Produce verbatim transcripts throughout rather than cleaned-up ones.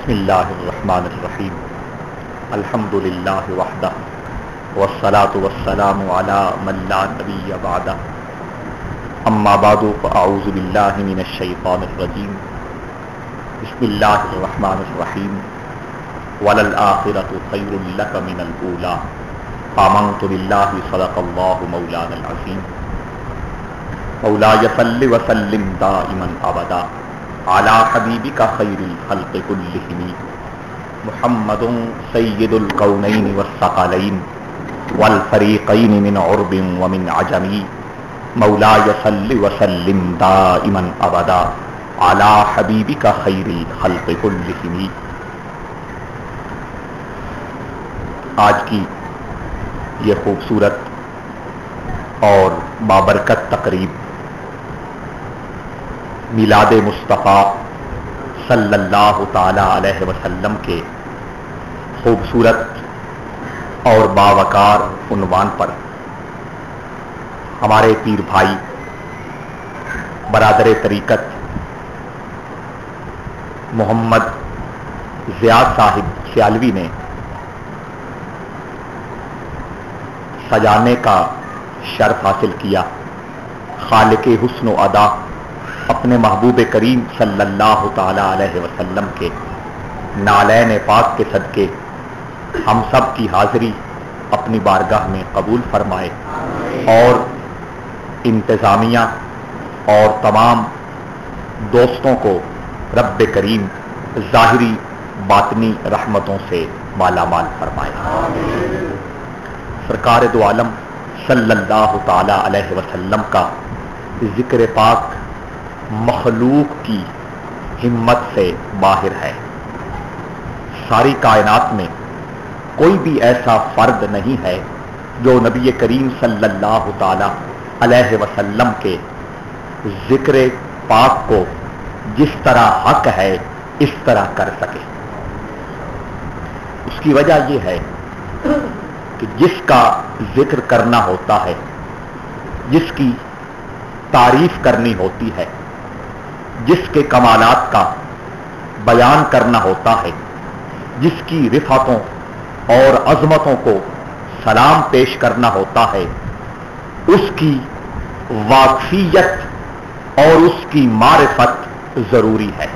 بسم اللہ الرحمن الرحیم الحمد للہ وحدہ والصلاة والسلام علی من لا نبی بعدہ اما بعد فاعوذ باللہ من الشیطان الرجیم بسم اللہ الرحمن الرحیم وللآخرۃ خیر لک من الاولی آمنت باللہ صدق اللہ مولانا العظیم مولاي صل وسلم دائما ابدا على حبیبک خیر الخلق کلہم محمد سید الکونین والثقلین والفریقین من عرب ومن عجم مولاي صل وسلم دائما ابدا على حبیبک خیر الخلق کلہم۔ آج کی یہ خوبصورت اور بابرکت تقریب میلاد مصطفیٰ صلی اللہ تعالی علیہ وسلم کے خوبصورت اور باوقار عنوان پر ہمارے پیر بھائی برادر طریقت محمد زیاد صاحب سیالوی نے سجانے کا شرف حاصل کیا۔ خالق حسن و ادا اپنے محبوب کریم صلی اللہ تعالی علیہ وسلم کے نالین پاک کے صدقے ہم سب کی حاضری اپنی بارگاہ میں قبول فرمائے اور انتظامیہ اور تمام دوستوں کو رب کریم ظاہری باطنی رحمتوں سے مالا مال فرمائے۔ سرکار دو عالم صلی اللہ تعالی علیہ وسلم کا ذکر پاک مخلوق کی ہمت سے باہر ہے۔ ساری کائنات میں کوئی بھی ایسا فرد نہیں ہے جو نبی کریم صلی اللہ تعالی علیہ وسلم کے ذکر پاک کو جس طرح حق ہے اس طرح کر سکے۔ اس کی وجہ یہ ہے کہ جس کا ذکر کرنا ہوتا ہے، جس کی تعریف کرنی ہوتی ہے، جس کے کمالات کا بیان کرنا ہوتا ہے، جس کی رفعتوں اور عظمتوں کو سلام پیش کرنا ہوتا ہے، اس کی واقفیت اور اس کی معرفت ضروری ہے۔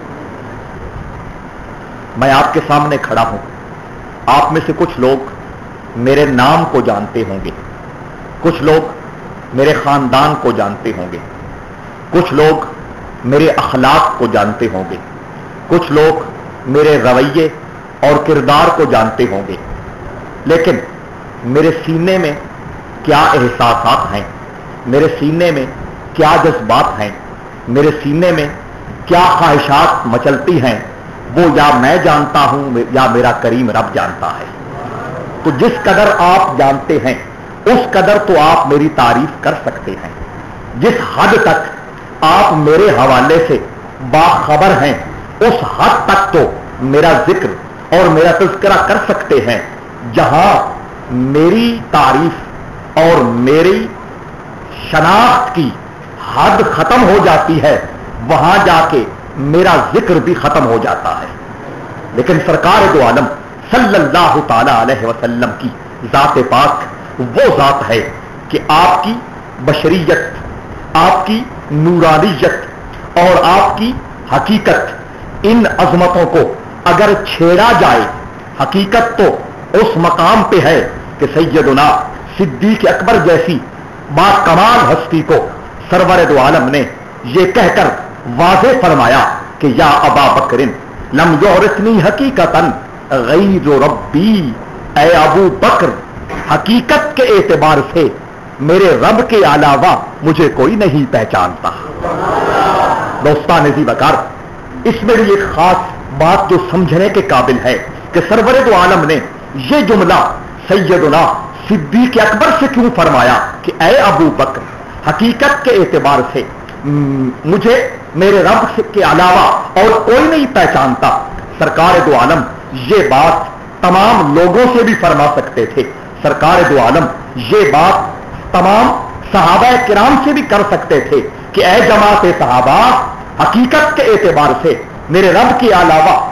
میں آپ کے سامنے کھڑا ہوں، آپ میں سے کچھ لوگ میرے نام کو جانتے ہوں گے، کچھ لوگ میرے خاندان کو جانتے ہوں گے، کچھ لوگ میرے اخلاق کو جانتے ہوں گے، کچھ لوگ میرے رویے اور کردار کو جانتے ہوں گے، لیکن میرے سینے میں کیا احساسات ہیں، میرے سینے میں کیا جذبات ہیں، میرے سینے میں کیا خواہشات مچلتی ہیں، وہ یا میں جانتا ہوں یا میرا کریم رب جانتا ہے۔ تو جس قدر آپ جانتے ہیں اس قدر تو آپ میری تعریف کر سکتے ہیں۔ جس حد تک آپ میرے حوالے سے باخبر ہیں اس حد تک تو میرا ذکر اور میرا تذکرہ کر سکتے ہیں۔ جہاں میری تعریف اور میری شناخت کی حد ختم ہو جاتی ہے وہاں جا کے میرا ذکر بھی ختم ہو جاتا ہے۔ لیکن سرکار دو عالم صلی اللہ تعالی علیہ وسلم کی ذات پاک وہ ذات ہے کہ آپ کی بشریت، آپ کی نورانیت اور آپ کی حقیقت، ان عظمتوں کو اگر چھیڑا جائے، حقیقت تو اس مقام پہ ہے کہ سیدنا صدیق اکبر جیسی با کمال ہستی کو سرور دو عالم نے یہ کہہ کر واضح فرمایا کہ یا ابا بکر لم یورثنی حقیقتاً غیر ربی، اے ابو بکر حقیقت کے اعتبار سے میرے رب کے علاوہ مجھے کوئی نہیں پہچانتا۔ دوستان عزیز وقار، اس میں بھی ایک خاص بات جو سمجھنے کے قابل ہے کہ سرور دو عالم نے یہ جملہ سیدنا صدیق اکبر سے کیوں فرمایا کہ اے ابو بکر حقیقت کے اعتبار سے مجھے میرے رب کے علاوہ اور کوئی نہیں پہچانتا۔ سرکار دو عالم یہ بات تمام لوگوں سے بھی فرما سکتے تھے، سرکار دو عالم یہ بات تمام صحابہ کرام سے بھی کر سکتے تھے کہ اے جماعت صحابہ حقیقت کے اعتبار سے میرے رب کے علاوہ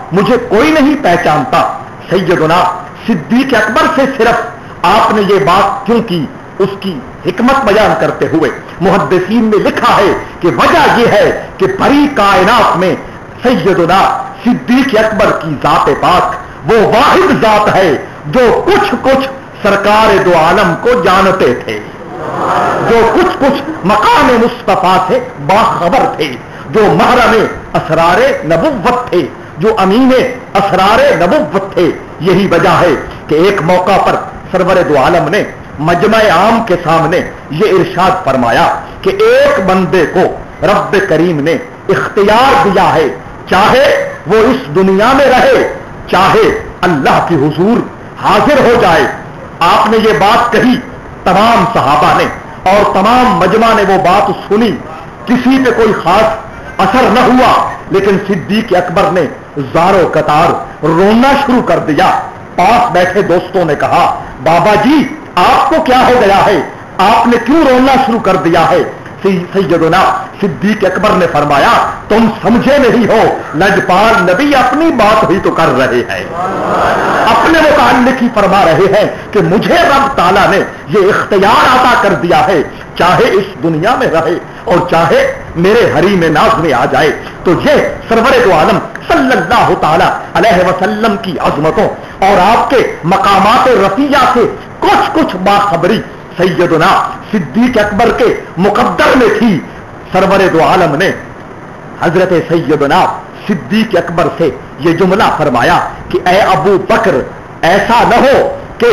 مجھے کوئی نہیں پہچانتا. سیدنا صدیق اکبر سے صرف آپ نے یہ بات کیوں کی؟ اس کی حکمت بیان کرتے ہوئے محدثین نے لکھا ہے کہ وجہ یہ ہے کہ بڑی کائنات میں سیدنا صدیق اکبر کی ذات پاک وہ واحد ذات ہے جو کچھ کچھ سرکار دو عالم کو جانتے تھے، جو کچھ کچھ مقام مصطفیٰ سے باخبر تھے، جو محرم اسرار نبوت تھے، جو امین اسرار نبوت تھے. یہی وجہ ہے کہ ایک موقع پر سرور دو عالم نے مجمع عام کے سامنے یہ ارشاد فرمایا کہ ایک بندے کو رب کریم نے اختیار دیا ہے، چاہے وہ اس دنیا میں رہے، چاہے اللہ کی حضور حاضر ہو جائے. آپ نے یہ بات کہی، تمام صحابہ نے اور تمام مجمع نے وہ بات سنی، کسی پہ کوئی خاص اثر نہ ہوا، لیکن صدیق اکبر نے زارو قطار رونا شروع کر دیا. پاس بیٹھے دوستوں نے کہا بابا جی آپ کو کیا ہو گیا ہے، آپ نے کیوں رونا شروع کر دیا ہے؟ سیدنا صدیق اکبر نے فرمایا تم سمجھے نہیں ہو، لجپال نبی اپنی بات ہی تو کر رہے ہیں، اپنے متعلق ہی فرما رہے ہیں کہ مجھے رب تعالیٰ نے یہ اختیار عطا کر دیا ہے، چاہے اس دنیا میں رہے اور چاہے میرے حریم ناز میں آ جائے. تو یہ سرور دو عالم صلی اللہ تعالی علیہ وسلم کی عظمتوں اور آپ کے مقامات رفیع سے کچھ کچھ باخبری سیدنا صدیق اکبر کے مقدر میں تھی. سرور دو عالم نے حضرت سیدنا صدیق اکبر سے یہ جملہ فرمایا کہ اے ابو بکر ایسا نہ ہو کہ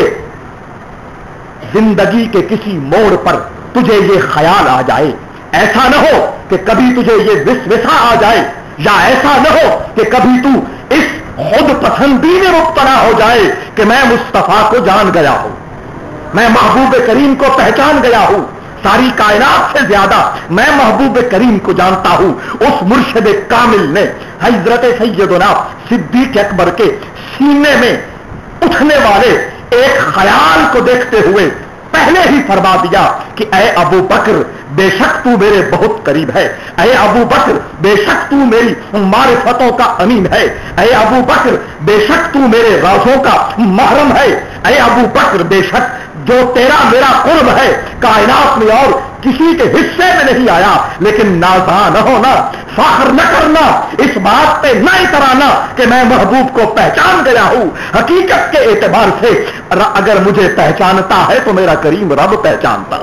زندگی کے کسی موڑ پر تجھے یہ خیال آ جائے، ایسا نہ ہو کہ کبھی تجھے یہ وسوسہ آ جائے، یا ایسا نہ ہو کہ کبھی تو اس خود پسندی میں مبتلا ہو جائے کہ میں مصطفیٰ کو جان گیا ہوں، میں محبوب کریم کو پہچان گیا ہوں، ساری کائنات سے زیادہ میں محبوب کریم کو جانتا ہوں. اس مرشد کامل نے حضرت سیدنا صدیق اکبر کے سینے میں اٹھنے والے ایک خیال کو دیکھتے ہوئے پہلے ہی فرما دیا کہ اے ابو بکر بے شک تو میرے بہت قریب ہے، اے ابو بکر بے شک تو میری معرفتوں کا امین ہے، اے ابو بکر بے شک تو میرے رازوں کا محرم ہے، اے ابو بکر بے شک جو تیرا میرا قرب ہے کائنات میں اور کسی کے حصے میں نہیں آیا. لیکن نازاں نہ ہونا، فخر نہ کرنا، اس بات پہ نہ اترانا کہ میں محبوب کو پہچان گیا ہوں. حقیقت کے اعتبار سے اگر مجھے پہچانتا ہے تو میرا کریم رب پہچانتا.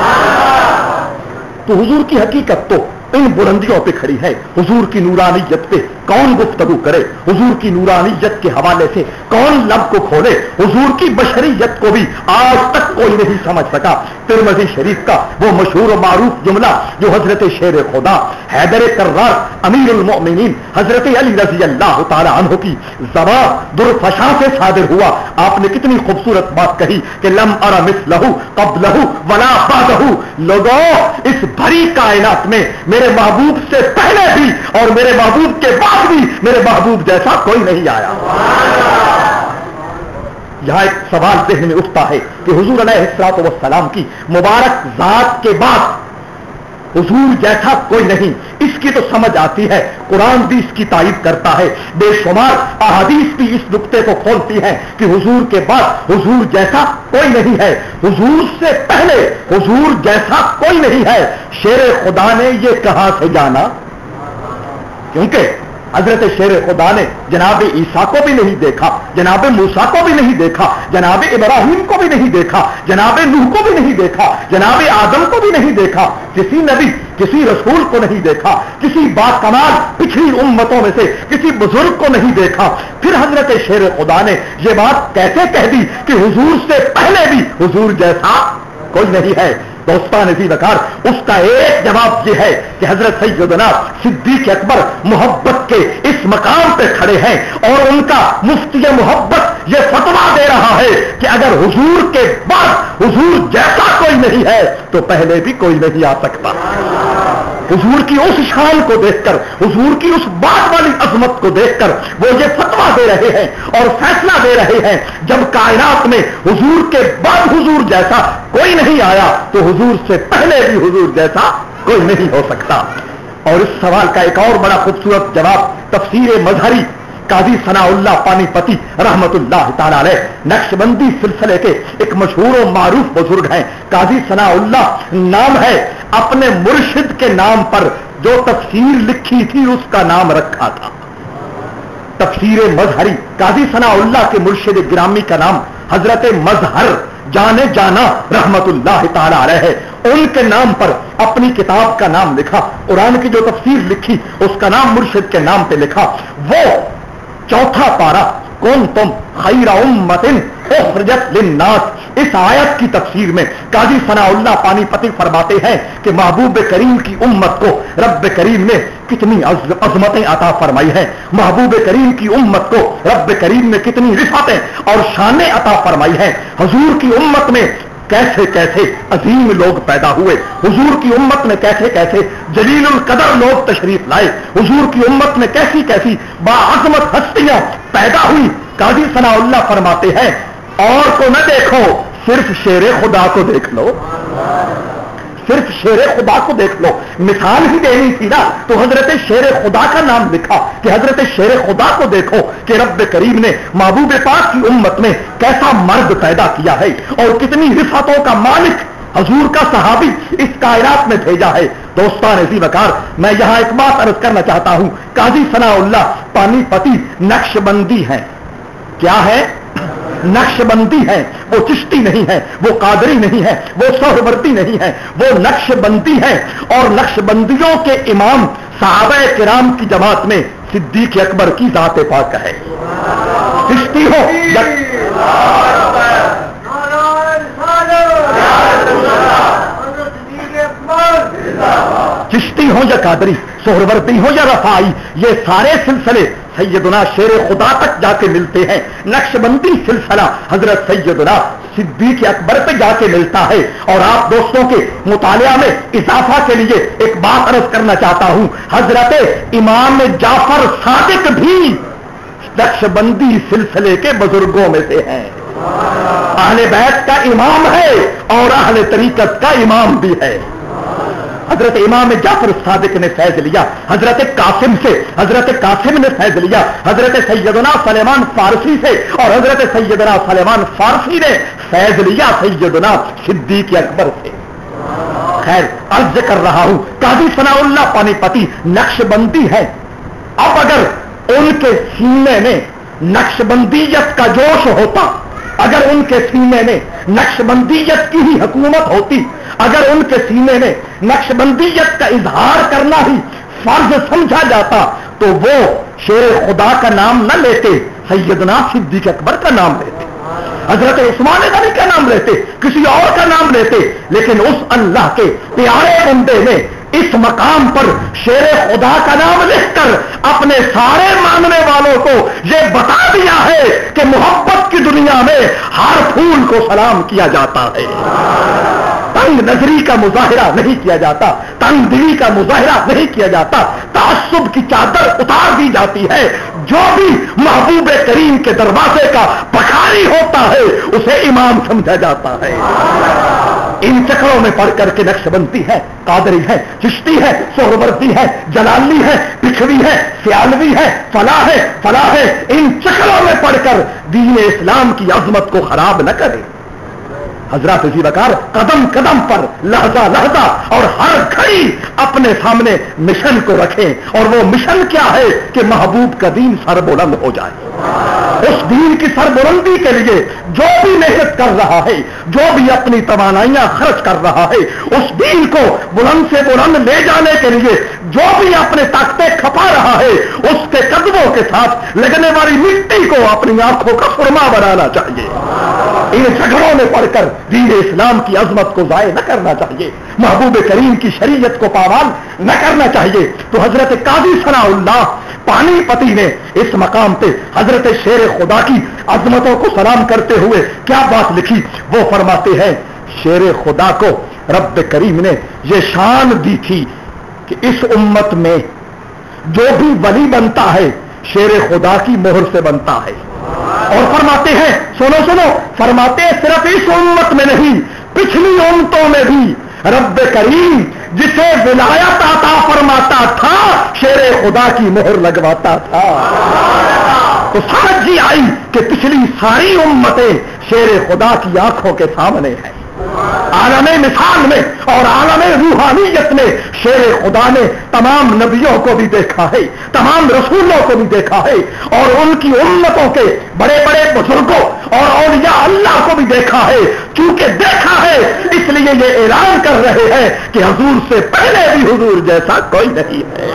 تو حضور کی حقیقت تو ان بلندیوں پہ کھڑی ہے. حضور کی نورانیت پہ کون گفتگو کرے، حضور کی نورانیت کے حوالے سے کون لب کو کھولے؟ حضور کی بشریت کو بھی آج تک کوئی نہیں سمجھ سکا. ترمذی شریف کا وہ مشہور و معروف جملہ جو حضرت شیر خدا حیدر کرار امیر المؤمنین حضرت علی رضی اللہ تعالی عنہ کی زبان درفشاں سے صادر ہوا. آپ نے کتنی خوبصورت بات کہی کہ لم ار مثلہ قبلہ ولا بعدہ. لوگوں اس بھری کائنات میں میرے محبوب سے پہلے بھی اور میرے محبوب کے بعد بھی میرے محبوب جیسا کوئی نہیں آیا. یہاں ایک سوال ذہن میں اٹھتا ہے کہ حضور علیہ الصلوۃ والسلام کی مبارک ذات کے بعد حضور جیسا کوئی نہیں. اس کی تو سمجھ آتی ہے، قرآن بھی اس کی تعریف کرتا ہے، بے شمار احادیث بھی اس نقطے کو کھولتی ہیں کہ حضور کے بعد حضور جیسا کوئی نہیں ہے، حضور سے پہلے حضور جیسا کوئی نہیں ہے. شیر خدا نے یہ کہاں سے جانا؟ کیونکہ حضرت شیر خدا نے جناب عیسیٰ کو بھی نہیں دیکھا، جناب موسیٰ کو بھی نہیں دیکھا، جناب ابراہیم کو بھی نہیں دیکھا، جناب نوح کو بھی نہیں دیکھا، جناب آدم کو بھی نہیں دیکھا، کسی نبی کسی رسول کو نہیں دیکھا، کسی باکمال پچھلی امتوں میں سے کسی بزرگ کو نہیں دیکھا. پھر حضرت شیر خدا نے یہ بات کیسے کہہ دی کہ حضور سے پہلے بھی حضور جیسا کوئی نہیں ہے؟ دوستان عزیز وقار اس کا ایک جواب یہ ہے کہ حضرت سیدنا صدیق اکبر محبت کے اس مقام پہ کھڑے ہیں اور ان کا مفتی محبت یہ فتویٰ دے رہا ہے کہ اگر حضور کے بعد حضور جیسا کوئی نہیں ہے تو پہلے بھی کوئی نہیں آ سکتا. حضور کی اس شان کو دیکھ کر، حضور کی اس بات والی عظمت کو دیکھ کر وہ یہ فتویٰ دے رہے ہیں اور فیصلہ دے رہے ہیں جب کائنات میں حضور کے بعد حضور جیسا کوئی نہیں آیا تو حضور سے پہلے بھی حضور جیسا کوئی نہیں ہو سکتا. اور اس سوال کا ایک اور بڑا خوبصورت جواب تفسیر مظہری قاضی ثناء اللہ پانی پتی رحمت اللہ تعالی علیہ نقشبندی سلسلے کے ایک مشہور و معروف بزرگ ہیں. قاضی ثناء اللہ نام ہے، اپنے مرشد کے نام پر جو تفسیر لکھی تھی اس کا نام رکھا تھا، تفسیر مظہری. قاضی ثناء اللہ کے مرشد گرامی کا نام حضرت مظہر جانے جانا رحمت اللہ تعالی علیہ ہے. ان کے نام پر اپنی کتاب کا نام لکھا، قرآن کی جو تفسیر لکھی اس کا نام مرشد کے نام پہ لکھا. وہ چوتھا پارا کون تم خیر امت اخرجت للناس، اس آیت کی تفسیر میں قاضی ثناء اللہ پانی پتی فرماتے ہیں کہ محبوب کریم کی امت کو رب کریم نے کتنی عظمتیں عطا فرمائی ہیں، محبوب کریم کی امت کو رب کریم نے کتنی رفعتیں اور شانیں عطا فرمائی ہیں. حضور کی امت میں کیسے کیسے عظیم لوگ پیدا ہوئے، حضور کی امت میں کیسے کیسے جلیل القدر لوگ تشریف لائے، حضور کی امت میں کیسی کیسی باعظمت ہستیاں پیدا ہوئی. قاضی ثناء اللہ فرماتے ہیں اور کو نہ دیکھو، صرف شیر خدا کو دیکھ لو، صرف شیر خدا کو دیکھ لو. مثال ہی دینی تھی نا تو حضرت شیر خدا کا نام لکھا کہ حضرت شیر خدا کو دیکھو کہ رب کریم نے محبوب پاک کی امت میں کیسا مرد پیدا کیا ہے اور کتنی رفعتوں کا مالک حضور کا صحابی اس کائنات میں بھیجا ہے. دوستان عزیز وقار، میں یہاں ایک بات عرض کرنا چاہتا ہوں. قاضی ثناء اللہ پانی پتی نقش بندی ہے. کیا ہے؟ نقش بندی ہے. وہ چشتی نہیں ہے، وہ قادری نہیں ہے، وہ سہروردی نہیں ہے، وہ نقش بندی ہے. اور نقش بندیوں کے امام صحابہ کرام کی جماعت میں صدیق اکبر کی ذات پاک ہے. چشتی ہو یا چشتی ہو یا قادری، سہروردی ہو یا رفاعی، یہ سارے سلسلے سیدنا شیر خدا تک جا کے ملتے ہیں. نقش بندی سلسلہ حضرت سیدنا صدیق اکبر پہ جا کے ملتا ہے. اور آپ دوستوں کے مطالعہ میں اضافہ کے لیے ایک بات عرض کرنا چاہتا ہوں، حضرت امام جعفر صادق بھی نقش بندی سلسلے کے بزرگوں میں سے ہیں. اہل بیت کا امام ہے اور اہل طریقت کا امام بھی ہے. حضرت امام جعفر صادق نے فیض لیا حضرت قاسم سے، حضرت قاسم نے فیض لیا حضرت سیدنا سلیمان فارسی سے، اور حضرت سیدنا سلیمان فارسی نے فیض لیا سیدنا صدیق اکبر سے. خیر عرض کر رہا ہوں قاضی ثناء اللہ پانی پتی نقش بندی ہے. اب اگر ان کے سینے میں نقش بندیت کا جوش ہوتا، اگر ان کے سینے میں نقش بندیت کی ہی حکومت ہوتی، اگر ان کے سینے میں نقش بندیت کا اظہار کرنا ہی فرض سمجھا جاتا تو وہ شیر خدا کا نام نہ لیتے، سیدنا صدیق اکبر کا نام لیتے، حضرت عثمان غنی کا نام لیتے، کسی اور کا نام لیتے. لیکن اس اللہ کے پیارے بندے نے اس مقام پر شیر خدا کا نام لکھ کر اپنے سارے ماننے والوں کو یہ بتا دیا ہے کہ محبت کی دنیا میں ہر پھول کو سلام کیا جاتا ہے، تنگ نظری کا مظاہرہ نہیں کیا جاتا، تنگ دلی کا مظاہرہ نہیں کیا جاتا، تعصب کی چادر اتار دی جاتی ہے. جو بھی محبوب کریم کے دروازے کا بخاری ہوتا ہے اسے امام سمجھا جاتا ہے. ان چکروں میں پڑھ کر کے نقش بندی ہے، قادری ہے، چشتی ہے، سہروردی ہے، جلالی ہے، پچھوی ہے، سیالوی ہے، فلاح ہے، فلاح ہے. ان چکروں میں پڑھ کر دین اسلام کی عظمت کو خراب نہ کرے. حضرات عزیز وقار قدم قدم پر لحظہ لحظہ اور ہر گھڑی اپنے سامنے مشن کو رکھیں، اور وہ مشن کیا ہے کہ محبوب کا دین سر بلند ہو جائے. اس دین کی سربلندی کے لیے جو بھی محنت کر رہا ہے، جو بھی اپنی توانائیاں خرچ کر رہا ہے، اس دین کو بلند سے بلند لے جانے کے لیے جو بھی اپنے طاقتیں کھپا رہا ہے، اس کے قدموں کے ساتھ لگنے والی مٹی کو اپنی آنکھوں کا سرما بنانا چاہیے. ان جھگڑوں میں پڑھ کر دین اسلام کی عظمت کو ضائع نہ کرنا چاہیے، محبوب کریم کی شریعت کو پامال نہ کرنا چاہیے. تو حضرت قاضی ثناء اللہ پانی پتی نے اس مقام پہ حضرت شیر خدا کی عظمتوں کو سلام کرتے ہوئے کیا بات لکھی؟ وہ فرماتے ہیں شیر خدا کو رب کریم نے یہ شان دی تھی کہ اس امت میں جو بھی ولی بنتا ہے شیر خدا کی مہر سے بنتا ہے. اور فرماتے ہیں سنو سنو فرماتے ہیں صرف اس امت میں نہیں پچھلی امتوں میں بھی رب کریم جسے ولایت عطا فرماتا تھا شیر خدا کی مہر لگواتا تھا. تو سمجھ جی آئی کہ پچھلی ساری امتیں شیر خدا کی آنکھوں کے سامنے ہیں. عالم مثال میں اور عالم روحانیت میں شیر خدا نے تمام نبیوں کو بھی دیکھا ہے, تمام رسولوں کو بھی دیکھا ہے, اور ان کی امتوں کے بڑے بڑے بزرگوں اور اولیاء اللہ کو بھی دیکھا ہے. چونکہ دیکھا ہے اس لیے یہ اعلان کر رہے ہیں کہ حضور سے پہلے بھی حضور جیسا کوئی نہیں ہے.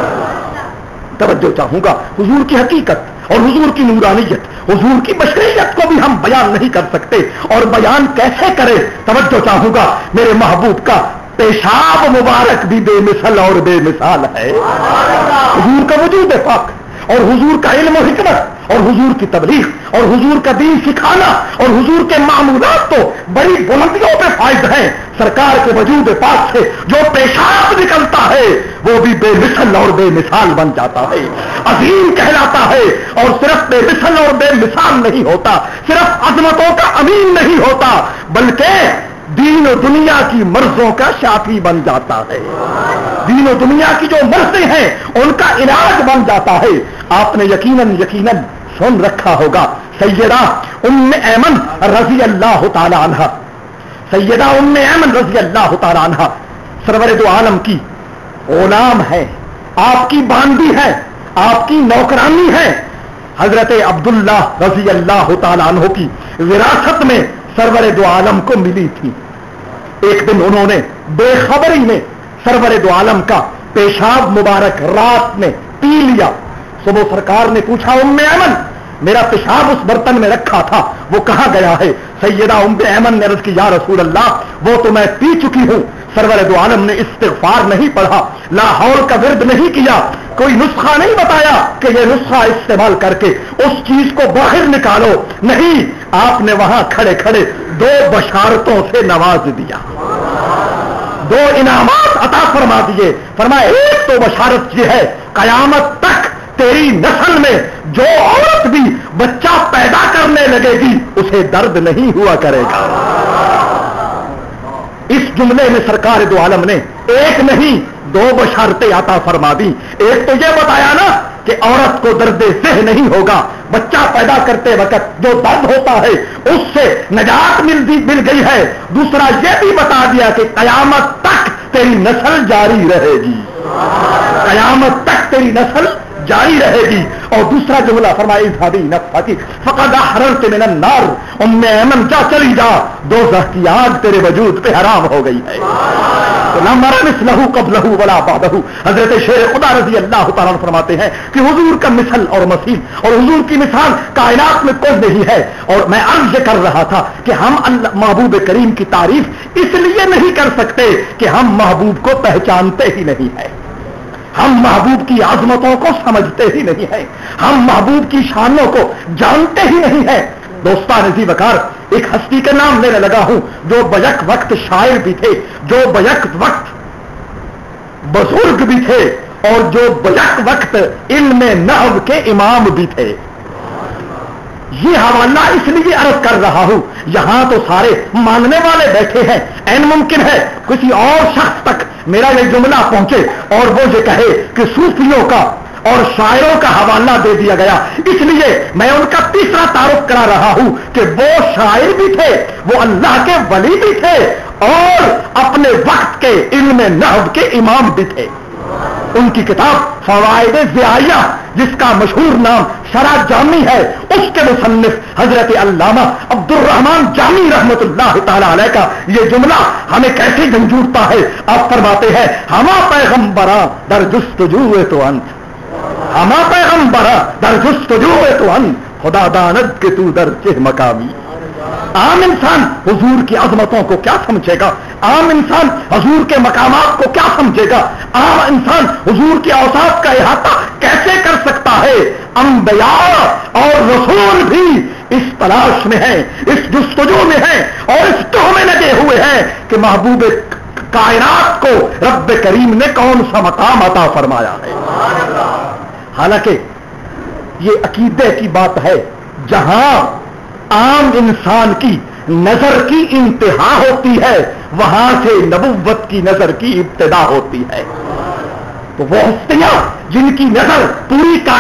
توجہ چاہوں گا, حضور کی حقیقت اور حضور کی نورانیت, حضور کی بشریت کو بھی ہم بیان نہیں کر سکتے, اور بیان کیسے کریں. توجہ چاہوں گا, میرے محبوب کا پیشاب مبارک بھی بے مثل اور بے مثال ہے. حضور کا وجود پاک اور حضور کا علم و حکمت اور حضور کی تبلیغ اور حضور کا دین سکھانا اور حضور کے معمولات تو بڑی بلندیوں پہ فائد ہیں. سرکار کے وجود پاک سے جو پیشاب نکلتا ہے وہ بھی بے مثل اور بے مثال بن جاتا ہے, عظیم کہلاتا ہے. اور صرف بے مثل اور بے مثال نہیں ہوتا, صرف عظمتوں کا امین نہیں ہوتا, بلکہ دین و دنیا کی مرضوں کا شافی بن جاتا ہے. دین و دنیا کی جو مرضیں ہیں ان کا علاج بن جاتا ہے. آپ نے یقیناً یقیناً سن رکھا ہوگا سیدہ ام ایمن رضی اللہ تعالی عنہ, سیدہ ام ایمن رضی اللہ تعالی عنہ سرور دو عالم کی غلام ہے, آپ کی باندی ہے, آپ کی نوکرانی ہے. حضرت عبداللہ رضی اللہ تعالی عنہ کی وراثت میں سرور دو عالم کو ملی تھی. ایک دن انہوں نے بے خبری میں سرور دو عالم کا پیشاب مبارک رات میں پی لیا. صبح سرکار نے پوچھا ام ایمن میرا پیشاب اس برتن میں رکھا تھا وہ کہاں گیا ہے؟ سیدہ ام ایمن نے عرض کی یا رسول اللہ وہ تو میں پی چکی ہوں. سرور دو عالم نے استغفار نہیں پڑھا, لا حول کا ورد نہیں کیا, کوئی نسخہ نہیں بتایا کہ یہ نسخہ استعمال کر کے اس چیز کو باہر نکالو, نہیں, آپ نے وہاں کھڑے کھڑے دو بشارتوں سے نواز دیا, دو انعامات عطا فرما دیے. فرمایا ایک تو بشارت یہ ہے قیامت تک تیری نسل میں جو عورت بھی بچہ پیدا کرنے لگے گی اسے درد نہیں ہوا کرے گا. اس جملے میں سرکار دو عالم نے ایک نہیں دو بشارتیں عطا فرما دی. ایک تو یہ بتایا نا کہ عورت کو درد ذہ نہیں ہوگا, بچہ پیدا کرتے وقت جو درد ہوتا ہے اس سے نجات مل مل گئی ہے. دوسرا یہ بھی بتا دیا کہ قیامت تک تیری نسل جاری رہے گی, قیامت تک تیری نسل جاری رہے گی. اور دوسرا جملہ فرمائی بھابی نفاتی فقد احررت من النار, ام ایمن جا چلی جا دوزخ کی آگ تیرے وجود پہ حرام ہو گئی ہے. لا مر مثلہ قبلہ ولا بعدہ. حضرت شیر خدا رضی اللہ تعالیٰ فرماتے ہیں کہ حضور کا مثل اور مثیل اور حضور کی مثال کائنات میں کوئی نہیں ہے. اور میں عرض کر رہا تھا کہ ہم اللہ محبوب کریم کی تعریف اس لیے نہیں کر سکتے کہ ہم محبوب کو پہچانتے ہی نہیں ہیں, ہم محبوب کی عظمتوں کو سمجھتے ہی نہیں ہیں, ہم محبوب کی شانوں کو جانتے ہی نہیں ہیں. دوستان عزیز وقار ایک ہستی کے نام لینے لگا ہوں جو بیک وقت شاعر بھی تھے, جو بیک وقت بزرگ بھی تھے, اور جو بیک وقت علم نحو کے امام بھی تھے. یہ حوالہ اس لیے عرض کر رہا ہوں, یہاں تو سارے ماننے والے بیٹھے ہیں, این ممکن ہے کسی اور شخص تک میرا یہ جملہ پہنچے اور وہ یہ کہے کہ صوفیوں کا اور شاعروں کا حوالہ دے دیا گیا. اس لیے میں ان کا تیسرا تعارف کرا رہا ہوں کہ وہ شاعر بھی تھے, وہ اللہ کے ولی بھی تھے, اور اپنے وقت کے علم نحو کے امام بھی تھے. ان کی کتاب فوائد ضیائیہ جس کا مشہور نام شرح جامی ہے, اس کے مصنف حضرت علامہ عبد الرحمن جامی رحمت اللہ تعالی علیہ کا یہ جملہ ہمیں کیسے گنجوڑتا ہے. آپ فرماتے ہیں ہما پیغمبراں در جستجو تو انت, ہما پیغمبراں در جستجو تو انت, خدا داند کہ تو در چہ مقامی. عام انسان حضور کی عظمتوں کو کیا سمجھے گا, عام انسان حضور کے مقامات کو کیا سمجھے گا, عام انسان حضور کے اوصاف کا احاطہ کیسے کر سکتا ہے. انبیاء اور رسول بھی اس تلاش میں ہیں, اس جستجو میں ہیں, اور اس تہمے میں لگے ہوئے ہیں کہ محبوب کائنات کو رب کریم نے کون سا مقام عطا فرمایا ہے. حالانکہ یہ عقیدے کی بات ہے, جہاں عام انسان کی نظر کی انتہا ہوتی ہے وہاں سے نبوت کی نظر کی ابتدا ہوتی ہے. تو وہ ہستیاں جن کی نظر پوری کائنات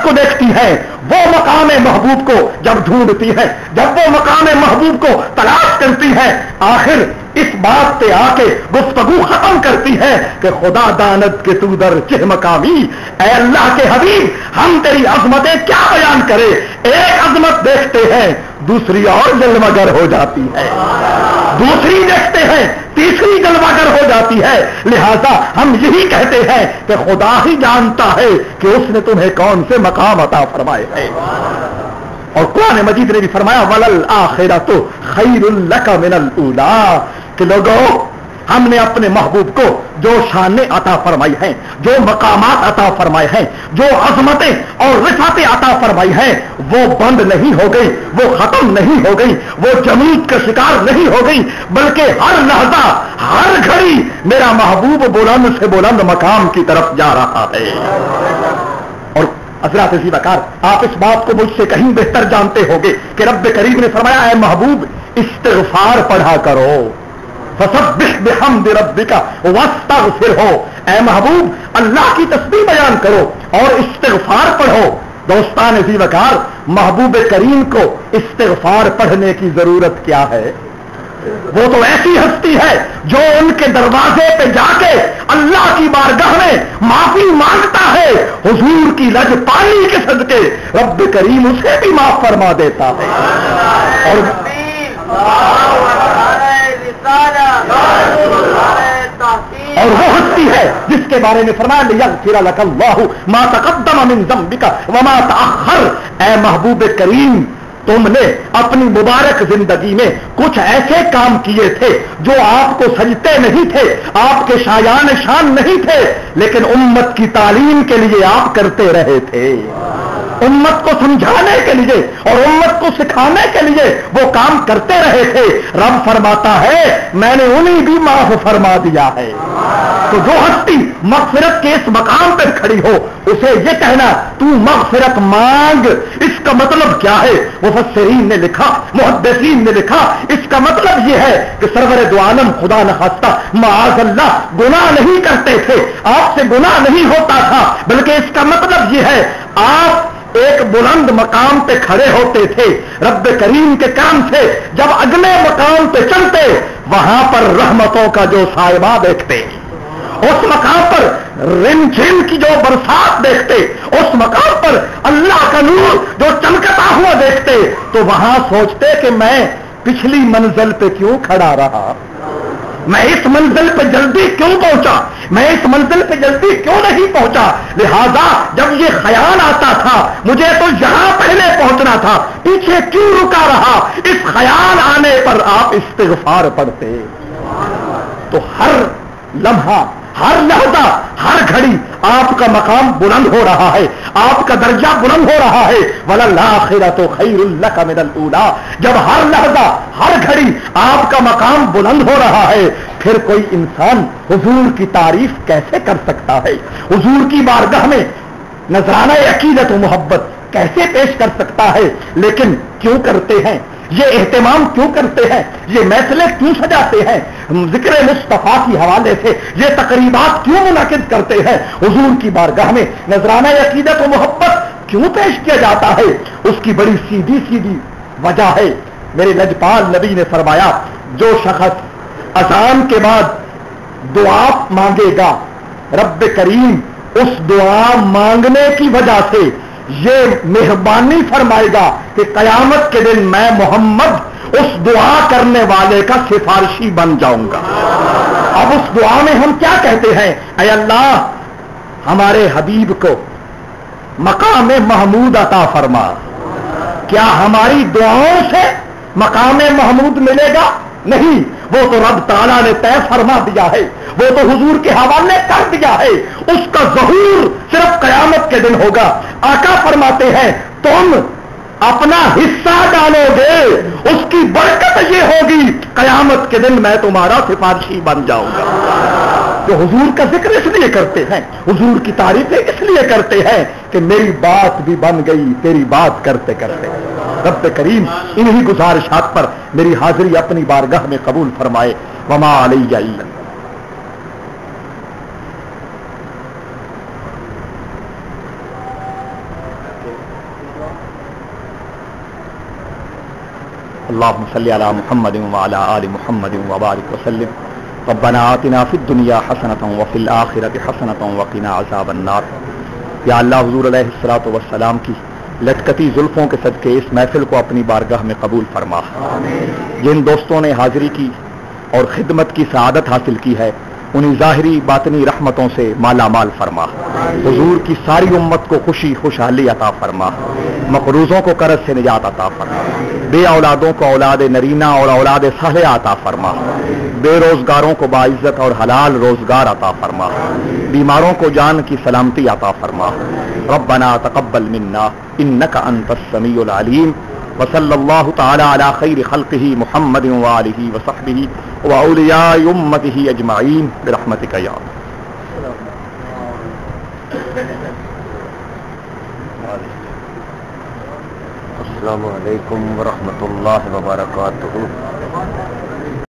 کو دیکھتی ہے، وہ مقام محبوب کو جب ڈھونڈتی ہے، جب وہ مقام محبوب کو تلاش کرتی ہے، آخر اس بات پہ آ کے گفتگو ختم کرتی ہے کہ خدا داند کے تو در چہ مقامی، اے اللہ کے حبیب ہم تیری عظمتیں کیا بیان کرے، ایک عظمت دیکھتے ہیں دوسری اور جلوگر ہو جاتی ہے، دوسری دیکھتے ہیں تیسری جلوگر ہو جاتی ہے، لہذا ہم یہی کہتے ہیں کہ خدا ہی جانتا ہے کہ اس نے تمہیں کون سے مقام عطا فرمائے ہیں۔ اور قرآن مجید نے بھی فرمایا وَلَلْآخِرَةُ خَيْرٌ لَكَ مِنَ الْأُولَىٰ، کہ لوگوں ہم نے اپنے محبوب کو جو شانیں عطا فرمائی ہیں، جو مقامات عطا فرمائے ہیں، جو عظمتیں اور رفعتیں عطا فرمائی ہیں، وہ بند نہیں ہو گئی، وہ ختم نہیں ہو گئی، وہ جمود کا شکار نہیں ہو گئی، بلکہ ہر لحظہ ہر گھڑی میرا محبوب بلند سے بلند مقام کی طرف جا رہا ہے۔ اور حضرات عزیز وقار، آپ اس بات کو مجھ سے کہیں بہتر جانتے ہوگے کہ رب کریم نے فرمایا اے محبوب استغفار پڑھا کرو، فسبح بحمد ربک واستغفرہ، اے محبوب اللہ کی تسبیح بیان کرو اور استغفار پڑھو۔ دوستان عزیز وقار، محبوب کریم کو استغفار پڑھنے کی ضرورت کیا ہے؟ وہ تو ایسی ہستی ہے جو ان کے دروازے پہ جا کے اللہ کی بارگاہ میں معافی مانگتا ہے، حضور کی لج پانی کے صدقے رب کریم اسے بھی معاف فرما دیتا ہے۔ اور اور وہ ہستی ہے جس کے بارے میں فرمایا لِیَغْفِرَ لَكَ اللَّهُ مَا تَقَدَّمَ مِن ذَنبِكَ وَمَا تَأَخَّرَ، اے محبوب کریم تم نے اپنی مبارک زندگی میں کچھ ایسے کام کیے تھے جو آپ کو سجتے نہیں تھے، آپ کے شایان شان نہیں تھے، لیکن امت کی تعلیم کے لیے آپ کرتے رہے تھے، امت کو سمجھانے کے لیے اور امت کو سکھانے کے لیے وہ کام کرتے رہے تھے۔ رب فرماتا ہے میں نے انہیں بھی معاف فرما دیا ہے۔ تو جو ہستی مغفرت کے اس مقام پر کھڑی ہو اسے یہ کہنا تو مغفرت مانگ، اس کا مطلب کیا ہے؟ مفسرین نے لکھا، محدثین نے لکھا، اس کا مطلب یہ ہے کہ سرور دو عالم خدا نخواستہ معاذ اللہ گناہ نہیں کرتے تھے، آپ سے گناہ نہیں ہوتا تھا، بلکہ اس کا مطلب یہ ہے آپ ایک بلند مقام پہ کھڑے ہوتے تھے، رب کریم کے کرم سے جب اگلے مقام پہ چلتے وہاں پر رحمتوں کا جو سائبہ دیکھتے، اس مقام پر رم جھم کی جو برسات دیکھتے، اس مقام پر اللہ کا نور جو چمکتا ہوا دیکھتے، تو وہاں سوچتے کہ میں پچھلی منزل پہ کیوں کھڑا رہا، میں اس منزل پہ جلدی کیوں پہنچا، میں اس منزل پہ جلدی کیوں نہیں پہنچا۔ لہذا جب یہ خیال آتا تھا مجھے تو یہاں پہلے پہنچنا تھا، پیچھے کیوں رکا رہا، اس خیال آنے پر آپ استغفار پڑھتے، تو ہر لمحہ ہر لحظہ ہر گھڑی آپ کا مقام بلند ہو رہا ہے، آپ کا درجہ بلند ہو رہا ہے۔ وَلَلْآخِرَةُ خَيْرٌ لَكَ مِنَ الْأُولَىٰ، جب ہر لحظہ ہر گھڑی آپ کا مقام بلند ہو رہا ہے، پھر کوئی انسان حضور کی تعریف کیسے کر سکتا ہے، حضور کی بارگاہ میں نذرانہ عقیدت و محبت کیسے پیش کر سکتا ہے؟ لیکن کیوں کرتے ہیں یہ اہتمام، کیوں کرتے ہیں یہ محفلیں، کیوں سجاتے ہیں، ذکر مصطفیٰ کی حوالے سے یہ تقریبات کیوں منعقد کرتے ہیں، حضور کی بارگاہ میں نذرانہ عقیدت و محبت کیوں پیش کیا جاتا ہے؟ اس کی بڑی سیدھی سیدھی وجہ ہے۔ میرے لجپال نبی نے فرمایا جو شخص اذان کے بعد دعا مانگے گا رب کریم اس دعا مانگنے کی وجہ سے یہ مہربانی فرمائے گا کہ قیامت کے دن میں محمد اس دعا کرنے والے کا سفارشی بن جاؤں گا۔ اب اس دعا میں ہم کیا کہتے ہیں؟ اے اللہ ہمارے حبیب کو مقام محمود عطا فرما۔ کیا ہماری دعاؤں سے مقام محمود ملے گا؟ نہیں، وہ تو رب تعالیٰ نے طے فرما دیا ہے، وہ تو حضور کے حوالے کر دیا ہے، اس کا ظہور صرف قیامت کے دن ہوگا۔ آقا فرماتے ہیں تم اپنا حصہ ڈالو گے، اس کی برکت یہ ہوگی قیامت کے دن میں تمہارا سفارشی بن جاؤں گا۔ جو حضور کا ذکر اس لیے کرتے ہیں، حضور کی تعریفیں اس لیے کرتے ہیں کہ میری بات بھی بن گئی تیری بات کرتے کرتے۔ رب کریم انہی گزارشات پر میری حاضری اپنی بارگاہ میں قبول فرمائے۔ وما علیہ الا اللهم صل على محمد وعلى آل محمد وبارك وسلم ربنا آتنا في الدنيا حسنة وفي الآخرة حسنة وقنا عذاب النار. یا اللہ حضور علیہ الصلوۃ والسلام کی لٹکتی زلفوں کے صدقے اس محفل کو اپنی بارگاہ میں قبول فرما. جن دوستوں نے حاضری کی اور خدمت کی سعادت حاصل کی ہے انہیں ظاہری باطنی رحمتوں سے مالا مال فرما. حضور کی ساری امت کو خوشی خوشحالی عطا فرما. مقروضوں کو قرض سے نجات عطا فرما. بے اولادوں کو اولاد نرینہ اور اولاد صالحہ عطا فرما. بے روزگاروں کو باعزت اور حلال روزگار عطا فرما. بیماروں کو جان کی سلامتی عطا فرما. ربنا تقبل منا انك انت السميع العليم وصلی اللہ تعالی علی خیر خلقہ محمد وآلہ وصحبہ واولیاء امتہ اجمعین برحمتک یا السلام علیکم ورحمۃ اللہ وبرکاتہ.